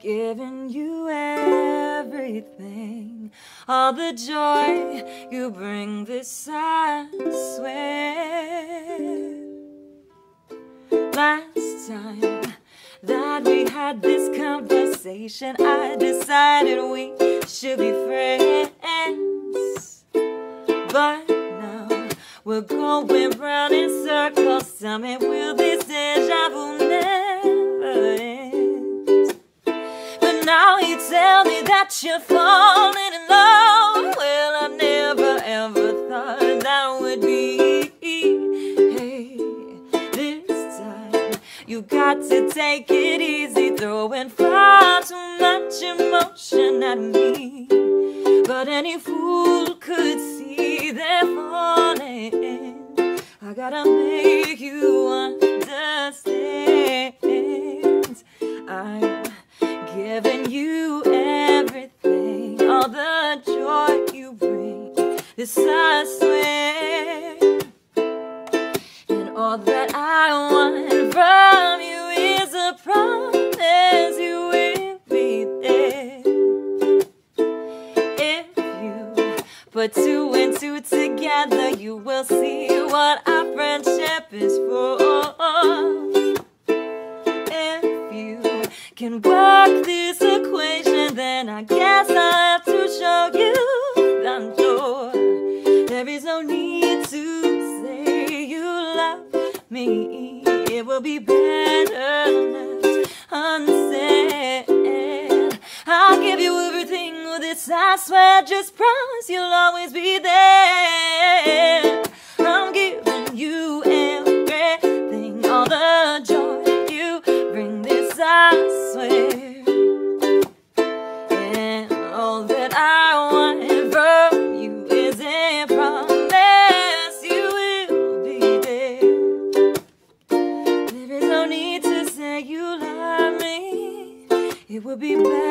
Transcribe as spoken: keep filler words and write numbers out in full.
giving you everything, all the joy you bring, this I swear. Last time that we had this conversation, I decided we should be friends, but now we're going round in circles. Tell me, will this deja vu never end? But now you tell me that you're falling in love. Well, I never ever thought that would be. Hey, this time you got to take it easy, throwing far too much emotion at me. But any fool could see they're falling. I gotta make you understand. I'm giving you everything, all the joy you bring, this I swear. And all that I want from you is a promise you will be there. Put two and two together, you will see what our friendship is for. If you can work this equation, then I guess I'll have to show you the door. There is no need to say you love me. It will be better left unsaid. I'll give you everything with this, I swear. Just promise you'll always be there. I'm giving you everything, all the joy you bring, this I swear. And all that I want from you is a promise you will be there. There is no need to say you love me. It would be better